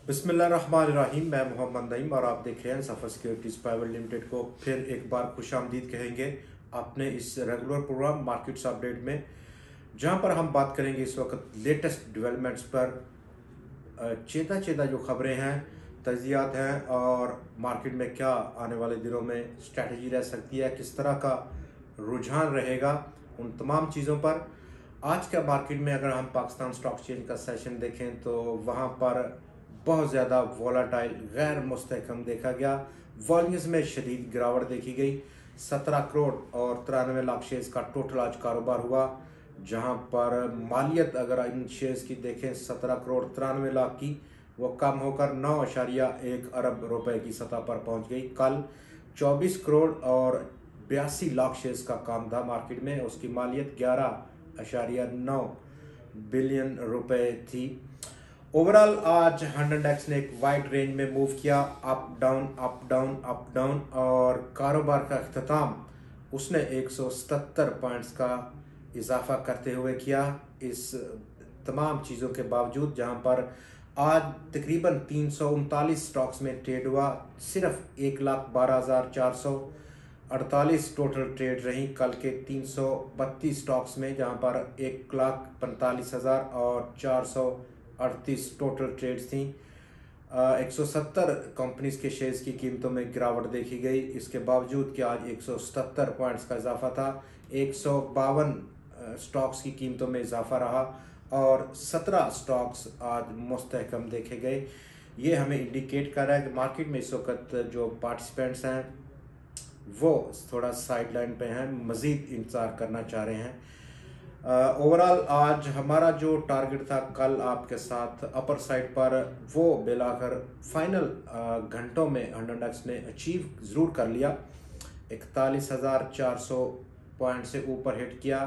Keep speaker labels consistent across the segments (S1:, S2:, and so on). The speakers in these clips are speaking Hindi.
S1: बिस्मिल्लाहिर्रहमानिर्रहीम। मैं मोहम्मद नईम और आप देख रहे हैं सफ़र सिक्योरिटीज़ प्राइवेट लिमिटेड को फिर एक बार खुशामदीद कहेंगे अपने इस रेगुलर प्रोग्राम मार्केट्स अपडेट में, जहां पर हम बात करेंगे इस वक्त लेटेस्ट डेवलपमेंट्स पर। चेता चेता जो खबरें हैं, तज्जियात हैं और मार्केट में क्या आने वाले दिनों में स्ट्रैटेजी रह सकती है, किस तरह का रुझान रहेगा, उन तमाम चीज़ों पर आज का मार्केट में अगर हम पाकिस्तान स्टॉक एक्सचेंज का सेशन देखें तो वहाँ पर बहुत ज़्यादा वॉलाटाइल गैर मुस्तहकम देखा गया। वॉल्यूम्स में शदीद गिरावट देखी गई। 17 करोड़ और 93 लाख शेयर्स का टोटल आज कारोबार हुआ, जहां पर मालियत अगर इन शेयर्स की देखें 17 करोड़ 93 लाख की, वो कम होकर 9.1 अरब रुपए की सतह पर पहुंच गई। कल 24 करोड़ और 82 लाख शेयर्स का काम था मार्केट में, उसकी मालियत 11.9 बिलियन रुपए थी। ओवरऑल आज 100x ने एक वाइड रेंज में मूव किया, up down up down up down, और कारोबार का अख्ताम उसने 177 पॉइंट्स का इजाफा करते हुए किया। इस तमाम चीज़ों के बावजूद जहां पर आज तकरीबन 339 स्टॉक्स में ट्रेड हुआ, सिर्फ 1,12,448 टोटल ट्रेड रही कल के 332 स्टॉक्स में, जहां पर 1,45,438 टोटल ट्रेड्स थी। 170 कंपनीज के शेयर्स की कीमतों में गिरावट देखी गई, इसके बावजूद कि आज 177 पॉइंट्स का इजाफा था। 152 स्टॉक्स की कीमतों में इजाफा रहा और 17 स्टॉक्स आज मुस्तहकम देखे गए। ये हमें इंडिकेट कर रहा है कि मार्केट में इस वक्त जो पार्टिसिपेंट्स हैं वो थोड़ा साइडलाइन पे हैं, मज़ीद इंतज़ार करना चाह रहे हैं। ओवरऑल आज हमारा जो टारगेट था कल आपके साथ अपर साइड पर, वो मिलाकर फाइनल घंटों में 100x ने अचीव ज़रूर कर लिया। 41,400 पॉइंट से ऊपर हिट किया।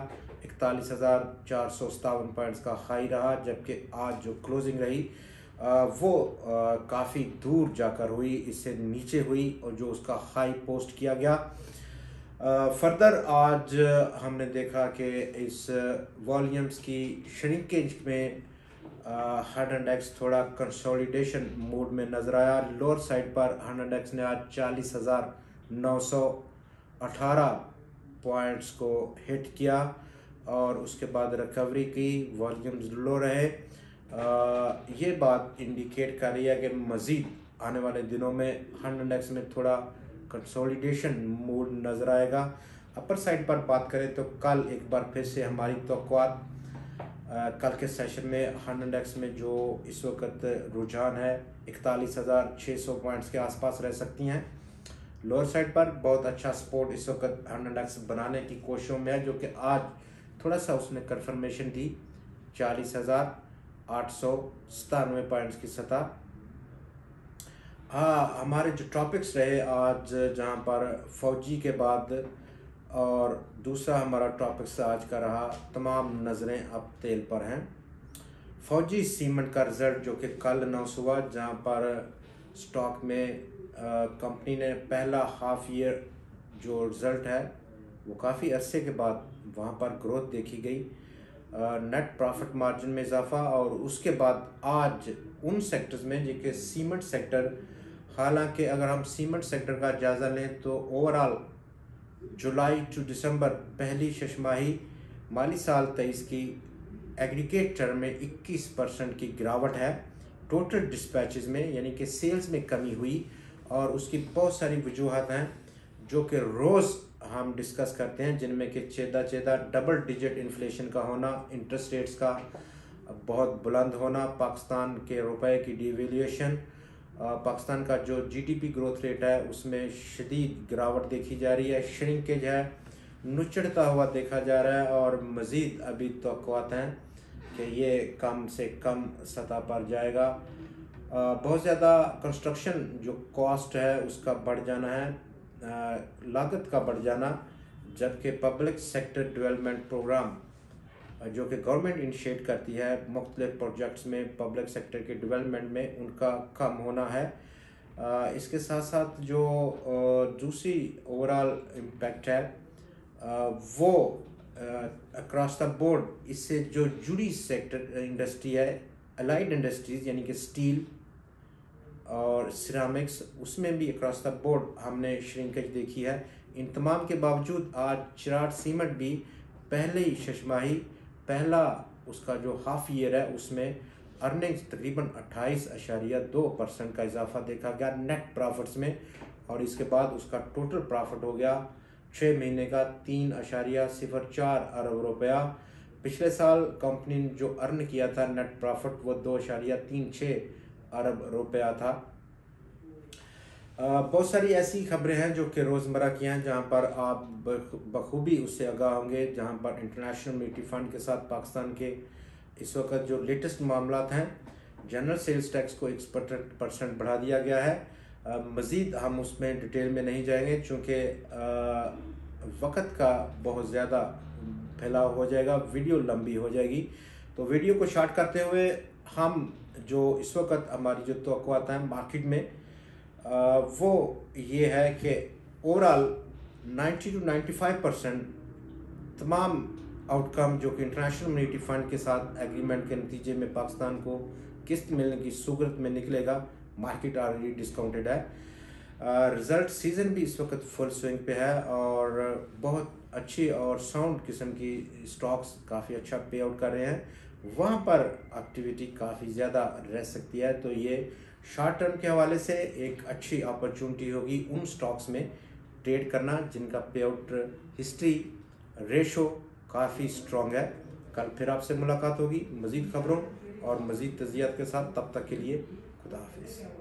S1: 41,457 पॉइंट्स का हाई रहा, जबकि आज जो क्लोजिंग रही वो काफ़ी दूर जाकर हुई, इससे नीचे हुई और जो उसका हाई पोस्ट किया गया। फर्दर आज हमने देखा कि इस वॉल्यूम्स की श्रिंकेज में 100x थोड़ा कंसोलिडेशन मूड में नज़र आया। लोअर साइड पर 100x ने आज 40,918 पॉइंट्स को हिट किया और उसके बाद रिकवरी की, वॉल्यूम्स लो रहे। ये बात इंडिकेट कर रही है कि मज़ीद आने वाले दिनों में 100x में थोड़ा कंसोलिडेशन मूड नज़र आएगा। अपर साइड पर बात करें तो कल एक बार फिर से हमारी तवक्कुआत कल के सेशन में 100x में जो इस वक्त रुझान है 41,600 पॉइंट्स के आसपास रह सकती हैं। लोअर साइड पर बहुत अच्छा सपोर्ट इस वक्त 100x बनाने की कोशिशों में है, जो कि आज थोड़ा सा उसने कंफर्मेशन दी 40,897 पॉइंट्स की सतह। हमारे जो टॉपिक्स रहे आज, जहां पर फौजी के बाद और दूसरा हमारा टॉपिक्स आज का रहा तमाम नज़रें अब तेल पर हैं। फौजी सीमेंट का रिज़ल्ट जो कि कल अनाउंस हुआ, जहां पर स्टॉक में कंपनी ने पहला हाफ ईयर जो रिज़ल्ट है वो काफ़ी अरसे के बाद वहां पर ग्रोथ देखी गई, नेट प्रॉफिट मार्जिन में इजाफा, और उसके बाद आज उन सेक्टर्स में जो कि सीमेंट सेक्टर, हालांकि अगर हम सीमेंट सेक्टर का जायज़ा लें तो ओवरऑल जुलाई टू दिसंबर पहली छमाही माली साल 23 की एग्रीगेट टर्म में 21% की गिरावट है टोटल डिस्पैचेस में, यानी कि सेल्स में कमी हुई, और उसकी बहुत सारी वजूहत हैं जो कि रोज़ हम डिस्कस करते हैं, जिनमें कि चेदा डबल डिजिट इन्फ्लेशन का होना, इंटरेस्ट रेट्स का बहुत बुलंद होना, पाकिस्तान के रुपए की डिवेल्यूएशन, पाकिस्तान का जो जीडीपी ग्रोथ रेट है उसमें शदीद गिरावट देखी जा रही है, श्रिंकेज है, नुचड़ता हुआ देखा जा रहा है, और मज़ीद अभी तवक्कुआत हैं कि ये कम से कम सतह पर जाएगा। बहुत ज़्यादा कंस्ट्रक्शन जो कॉस्ट है उसका बढ़ जाना है, लागत का बढ़ जाना, जबकि पब्लिक सेक्टर डेवलपमेंट प्रोग्राम जो कि गवर्नमेंट इनिशिएट करती है मुख्तलिफ प्रोजेक्ट्स में पब्लिक सेक्टर के डेवलपमेंट में, उनका कम होना है। इसके साथ साथ जो दूसरी ओवरऑल इम्पैक्ट है वो अक्रॉस द बोर्ड इससे जो जुड़ी सेक्टर इंडस्ट्री है, अलाइड इंडस्ट्रीज यानी कि स्टील, और सिरामिक्स, उसमें भी अक्रॉस द बोर्ड हमने श्रिंकेज देखी है। इन तमाम के बावजूद आज चिराग सीमेंट भी पहले ही छमाही पहला उसका जो हाफ ईयर है उसमें अर्निंग्स तकरीबन 28.2% का इजाफा देखा गया नेट प्रॉफिट्स में, और इसके बाद उसका टोटल प्रॉफिट हो गया 6 महीने का 3.04 अरब रुपया। पिछले साल कंपनी ने जो अर्न किया था नेट प्रॉफिट वो 2.36 अरब रुपया था। बहुत सारी ऐसी खबरें हैं जो कि रोज़मर्रा की हैं जहां पर आप बखूबी उससे आगाह होंगे, जहां पर इंटरनेशनल मॉनेटरी फंड के साथ पाकिस्तान के इस वक्त जो लेटेस्ट मामलात हैं, जनरल सेल्स टैक्स को 1% बढ़ा दिया गया है। मज़ीद हम उसमें डिटेल में नहीं जाएंगे चूँकि वक़्त का बहुत ज़्यादा फैलाव हो जाएगा, वीडियो लंबी हो जाएगी। तो वीडियो को शॉर्ट करते हुए हम जो इस वक्त हमारी जो तवक्कुआत हैं मार्केट में वो ये है कि ओवरऑल 90 to 95% तमाम आउटकम जो कि इंटरनेशनल मॉनेटरी फंड के साथ एग्रीमेंट के नतीजे में पाकिस्तान को किस्त मिलने की सूरत में निकलेगा। मार्केट ऑलरेडी डिस्काउंटेड है। रिज़ल्ट सीज़न भी इस वक्त फुल स्विंग पे है और बहुत अच्छी और साउंड किस्म की स्टॉक्स काफ़ी अच्छा पे आउट कर रहे हैं। वहाँ पर एक्टिविटी काफ़ी ज़्यादा रह सकती है, तो ये शॉर्ट टर्म के हवाले से एक अच्छी अपॉर्चुनिटी होगी उन स्टॉक्स में ट्रेड करना जिनका पे आउट हिस्ट्री रेशो काफ़ी स्ट्रॉन्ग है। कल फिर आपसे मुलाकात होगी मज़ीद खबरों और मज़ीद तज़ियात के साथ। तब तक के लिए खुदा हाफिज़।